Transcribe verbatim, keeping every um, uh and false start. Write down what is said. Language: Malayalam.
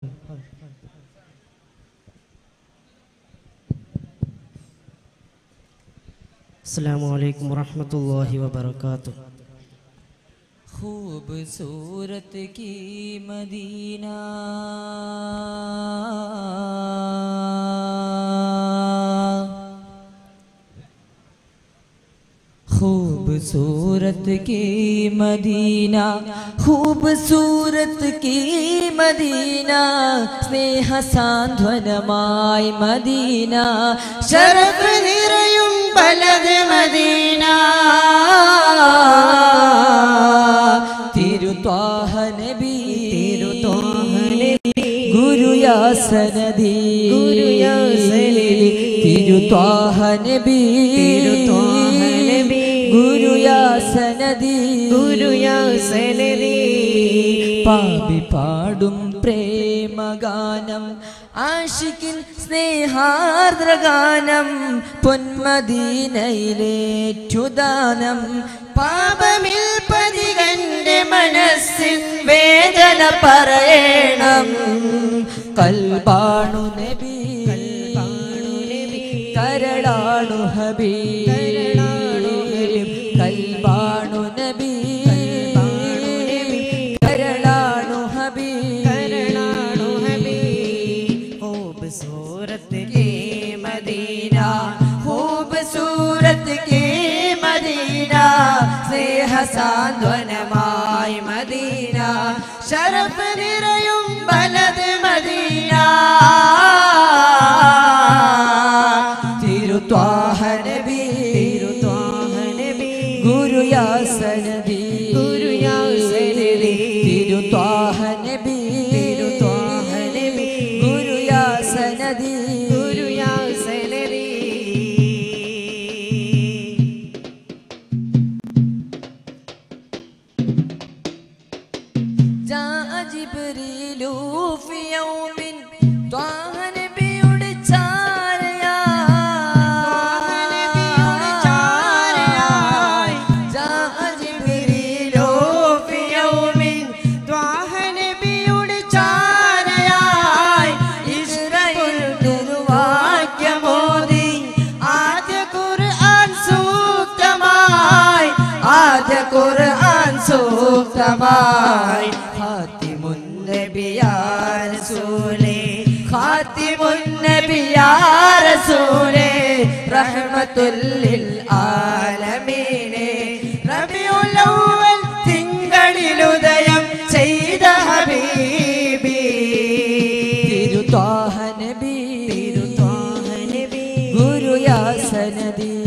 अस्सलामु अलैकुम वरहमतुल्लाहि वबरकातुह। खूबसूरत की मदीना खूबसूरत की मदीना खूबसूरत की मदीना स्नेह सांत्वनमाय मदीना शरफ निरयुम बलद मदीना तिरुत्वाह नबी तिरुत्वाह नबी गुरु या सनदी गुरु या सनदी तिरुत्वाह नबी तिरुत्वाह नबी गुरु या सनदी गुरु या सनदी പാപി പാടും പ്രേമഗാനം ആശിക്കിൻ സ്നേഹാർദ്രഗാനം പൊന്മദീനയിലേറ്റുദാനം പാപമിൽ പതികന്റെ മനസ്സിൽ വേദന പറയണം കൽബാണു നബി കരളാണു ഹബീബ് കൽബാണു നബി കരളാണു ഹബീബ് കരളാണു ഹബീബ് खूबसूरत के मदीना खूबसूरत के मदीना स्नेह സാന്ത്വനമായ മദീന ശരഫ് നിറയും ബലദ് മദീന തിരുത്വാഹ നബി തിരുത്വാഹ നബി ഗുരു യാ സനദി ഗുരു യാ സനദി തിരുത്വാഹ നബി തിരുത്വാഹ നബി ഗുരു യാ സനദി ഗുരു യാ സനദി جاء جبريل في يوم طه നബിയുടെ ചാരയായി جاء جبريل في يوم طه നബിയുടെ ചാരയായി ഇസ്രായേൽ തിരുവാക്യമോദി ആദ്യ ഖുർആൻ സൂക്തമായി ആദ്യ ഖുർആൻ സൂക്തമായി ഖാതിമുൻ നബി യാ റസൂലേ ഖാതിമുൻ നബി യാ റസൂലേ റഹ്മത്തുൽ ലിൽ ആലമീനേ റബീഉൽ അവ്വൽ തിങ്കളിലുദയം ചെയ്ത ഹബീബി തിരുത്വാഹ നബി തിരുത്വാഹ നബി ഗുരു യാ സനദി